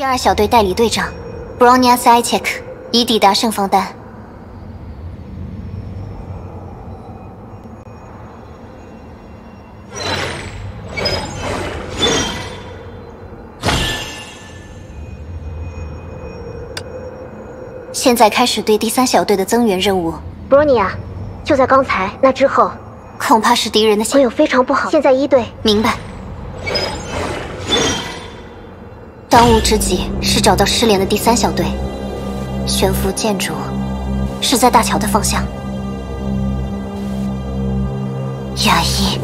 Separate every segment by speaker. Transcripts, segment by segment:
Speaker 1: 第2小队代理队长 Bronius Icek 已抵达圣方丹。现在开始对第3小队的增援任务。
Speaker 2: Bronia，就在刚才那之后，
Speaker 1: 恐怕是敌人的。
Speaker 2: 我有非常不好。现在1队，
Speaker 1: 明白。当务之急是找到失联的第3小队。悬浮建筑是在大桥的方向。亚伊。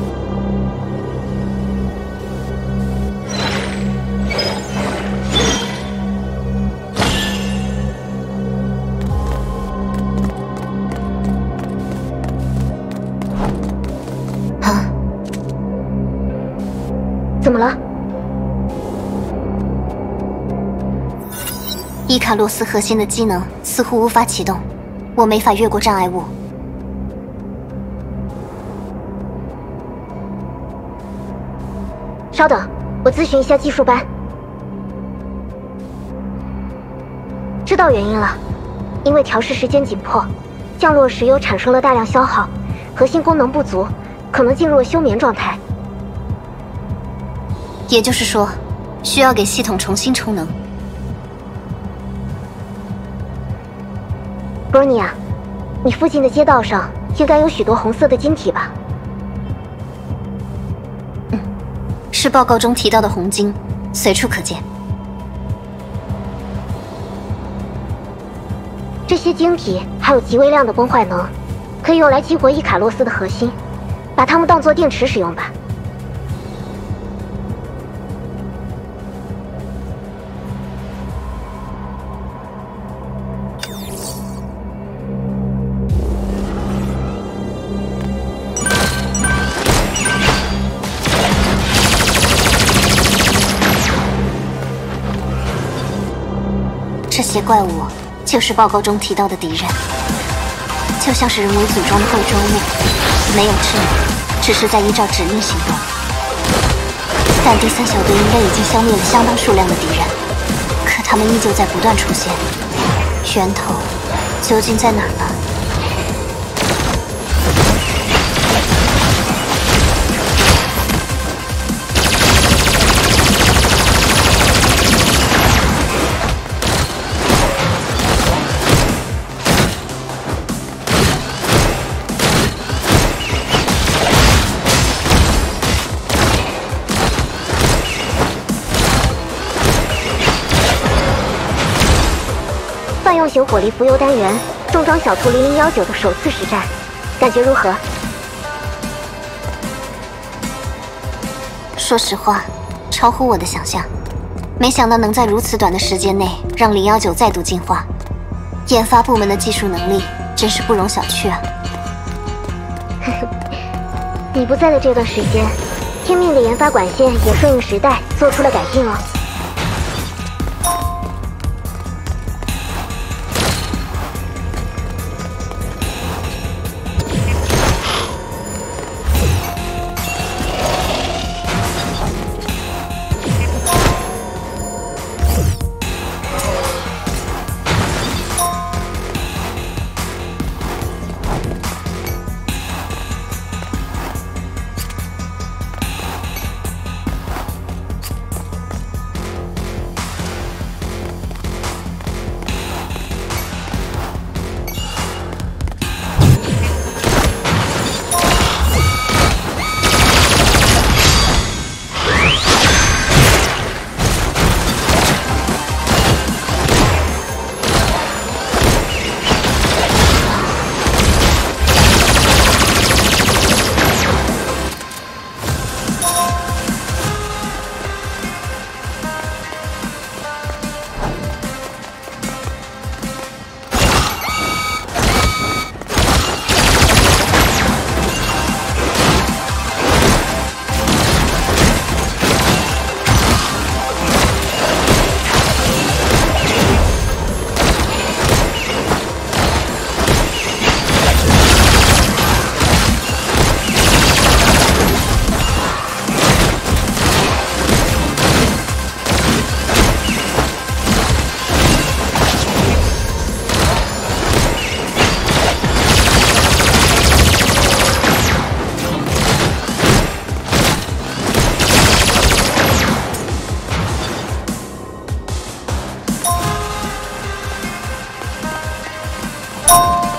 Speaker 2: 怎么了？
Speaker 1: 伊卡洛斯核心的机能似乎无法启动，我没法越过障碍物。
Speaker 2: 稍等，我咨询一下技术班。知道原因了，因为调试时间紧迫，降落时又产生了大量消耗，核心功能不足，可能进入了休眠状态。
Speaker 1: 也就是说，需要给系统重新充能。
Speaker 2: Bronia，你附近的街道上应该有许多红色的晶体吧？
Speaker 1: 是报告中提到的红晶，随处可见。
Speaker 2: 这些晶体还有极微量的崩坏能，可以用来激活伊卡洛斯的核心，把它们当作电池使用吧。
Speaker 1: 这些怪物就是报告中提到的敌人，就像是人为组装的后装物，没有智能，只是在依照指令行动。但第3小队应该已经消灭了相当数量的敌人，可他们依旧在不断出现。源头究竟在哪儿呢？
Speaker 2: 泛用型火力浮游单元重装小兔0019的首次实战，感觉如何？
Speaker 1: 说实话，超乎我的想象。没想到能在如此短的时间内让019再度进化，研发部门的技术能力真是不容小觑啊！
Speaker 2: 你不在的这段时间，天命的研发管线也顺应时代做出了改进哦。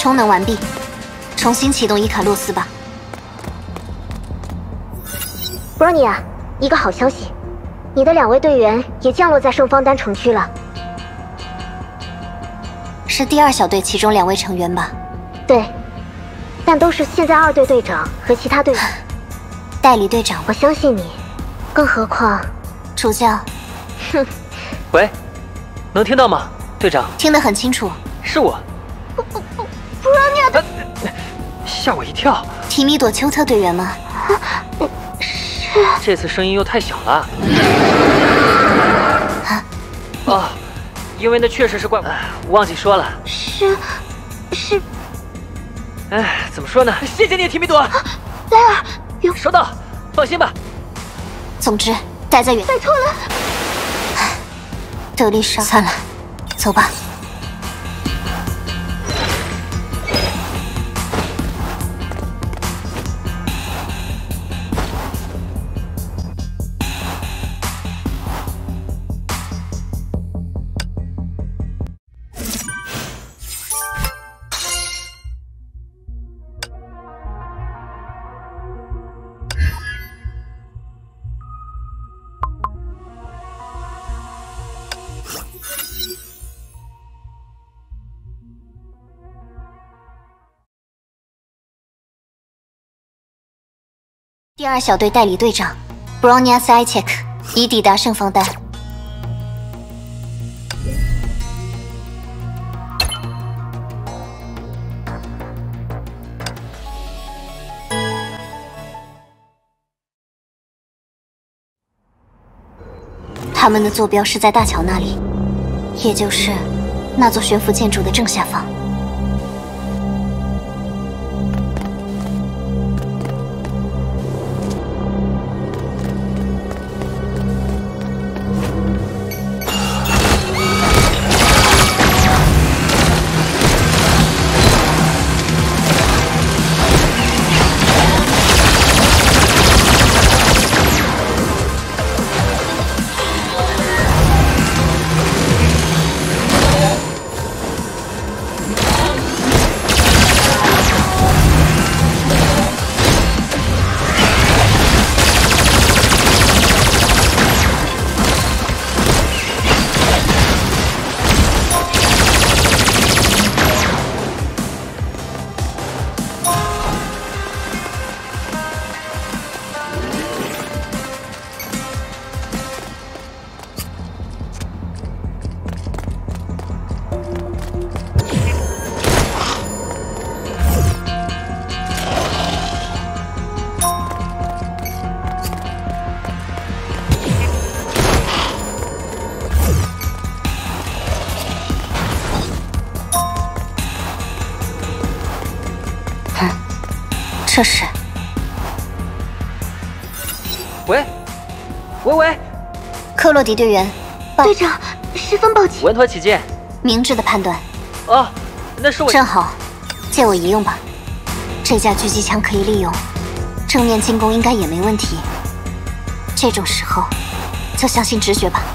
Speaker 1: 充能完毕，重新启动伊卡洛斯吧。
Speaker 2: 布罗尼亚，一个好消息，你的2位队员也降落在圣方丹城区了。
Speaker 1: 是第2小队其中2位成员吧？
Speaker 2: 对，但都是现在2队队长和其他队员。
Speaker 1: 代理队长，
Speaker 2: 我相信你，更何况
Speaker 1: 主教。
Speaker 2: 哼。
Speaker 3: 喂，能听到吗，队长？
Speaker 1: 听得很清楚。
Speaker 3: 是我。
Speaker 2: 布罗尼亚，
Speaker 3: 吓我一跳。
Speaker 1: 提米朵丘特队员吗？
Speaker 2: 是。
Speaker 3: 这次声音又太小了。哦，因为那确实是怪物，忘记说了。
Speaker 2: 是。
Speaker 3: 哎，怎么说呢？谢谢你，提米朵。
Speaker 2: 莱尔，
Speaker 3: 收到，放心吧。
Speaker 1: 总之，待在原。
Speaker 2: 拜托了。
Speaker 1: 德丽莎，算了，走吧。第2小队代理队长 Bronya Saitek 已抵达圣方丹。他们的坐标是在大桥那里，也就是那座悬浮建筑的正下方。这是。
Speaker 3: 喂，
Speaker 1: 克洛迪队员，
Speaker 2: 队长，十分抱歉。
Speaker 3: 稳妥起见。
Speaker 1: 明智的判断。
Speaker 3: 哦，那是我。
Speaker 1: 正好，借我一用吧。这架狙击枪可以利用，正面进攻应该也没问题。这种时候，就相信直觉吧。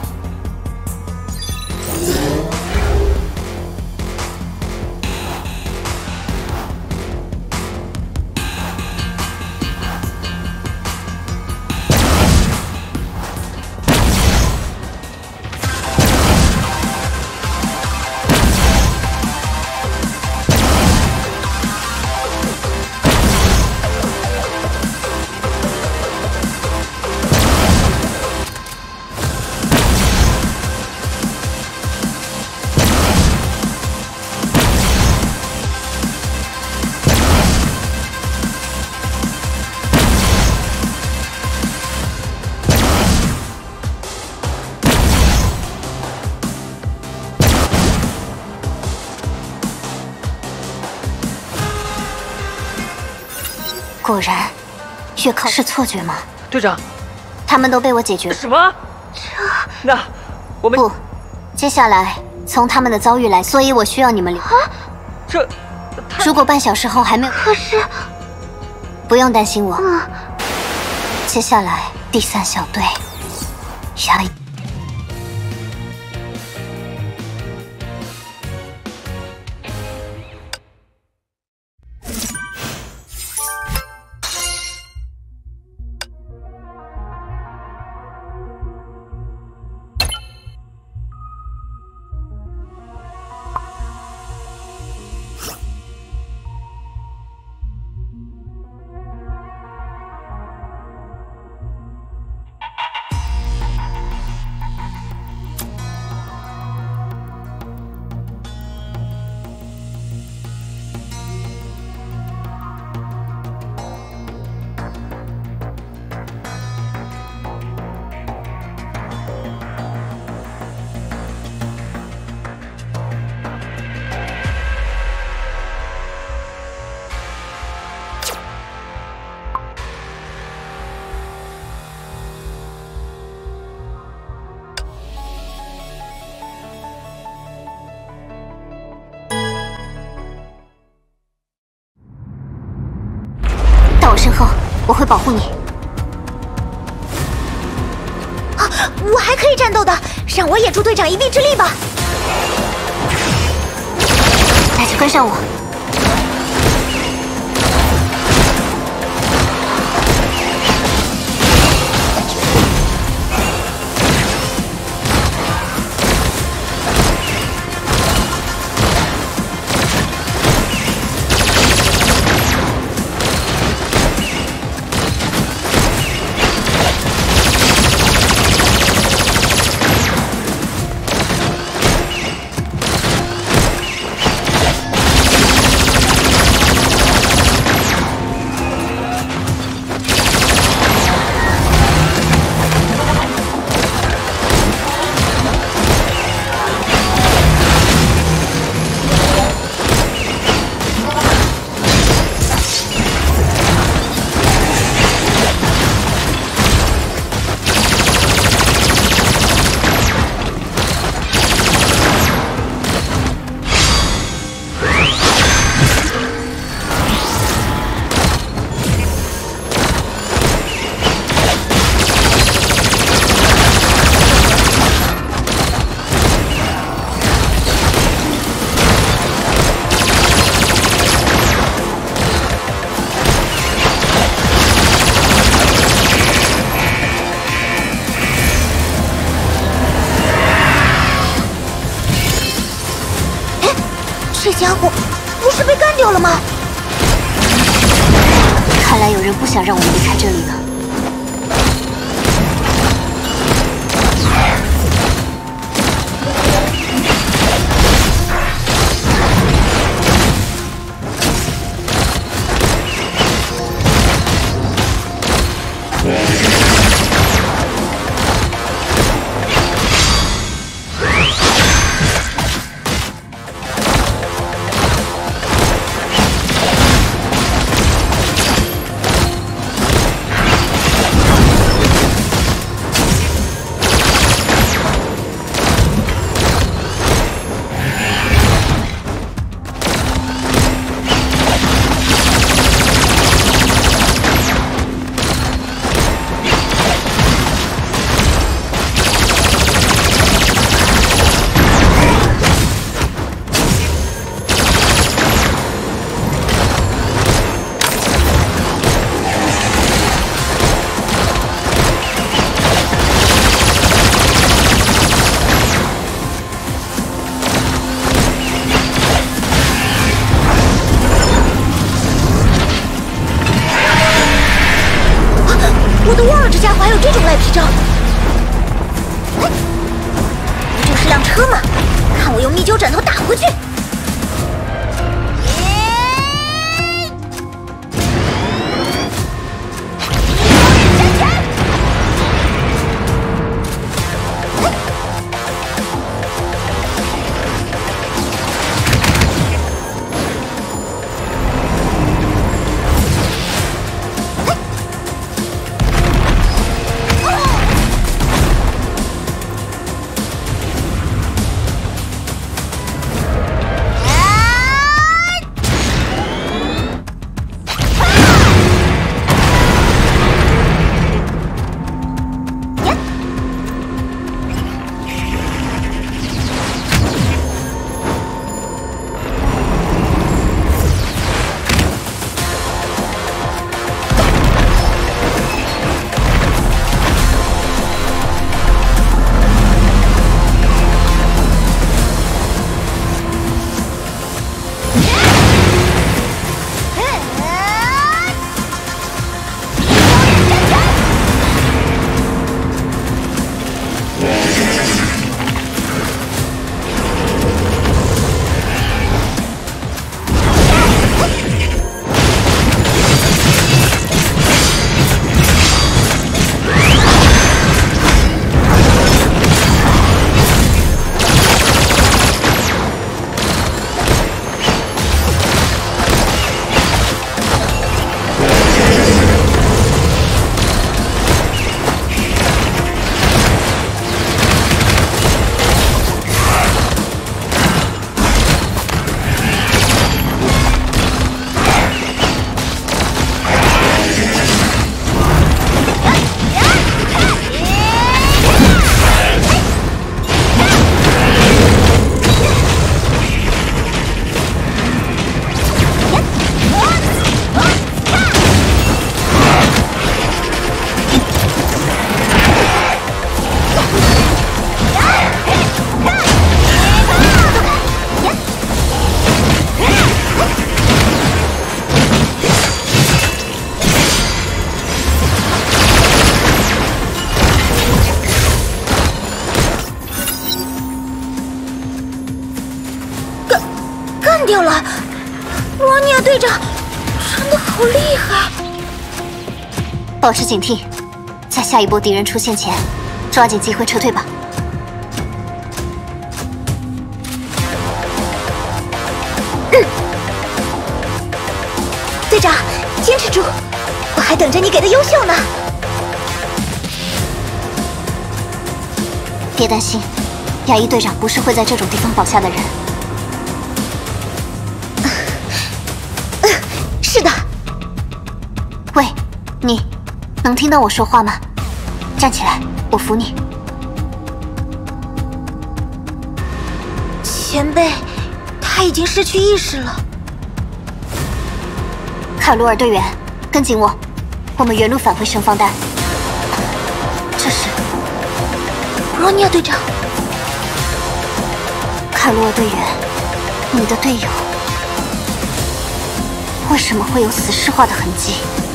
Speaker 1: 果然，越靠是错觉吗？
Speaker 3: 队长，
Speaker 1: 他们都被我解决了。
Speaker 3: 什么？那我们
Speaker 1: 不，接下来从他们的遭遇来，所以我需要你们留。
Speaker 3: 这，
Speaker 1: 如果半小时后还没有，
Speaker 2: 可是，
Speaker 1: 不用担心我。接下来第3小队，下一。 身后，我会保护你。
Speaker 2: 啊，我还可以战斗的，让我也助队长一臂之力吧。
Speaker 1: 那就跟上我。
Speaker 2: 这家伙不是被干掉了吗？
Speaker 1: 看来有人不想让我们离开这里了。
Speaker 2: 我都忘了这家伙还有这种赖皮招。不就是辆车吗？看我用密灸枕头打回去！ 断掉了。罗尼亚队长真的好厉害！
Speaker 1: 保持警惕，在下一波敌人出现前，抓紧机会撤退吧。
Speaker 2: 队长，坚持住，我还等着你给的优秀呢。
Speaker 1: 别担心，亚一队长不是会在这种地方倒下的人。
Speaker 2: 是的。
Speaker 1: 喂，你能听到我说话吗？站起来，我扶你。
Speaker 2: 前辈，他已经失去意识了。
Speaker 1: 卡罗尔队员，跟紧我，我们原路返回神方丹。这是
Speaker 2: 罗尼亚队长。
Speaker 1: 卡罗尔队员，你的队友为什么会有死尸化的痕迹？